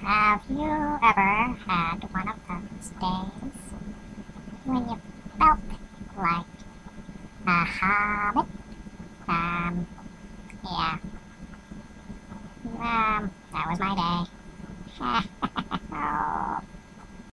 Have you ever had one of those days when you felt like a hobbit? Yeah. That was my day. Oh.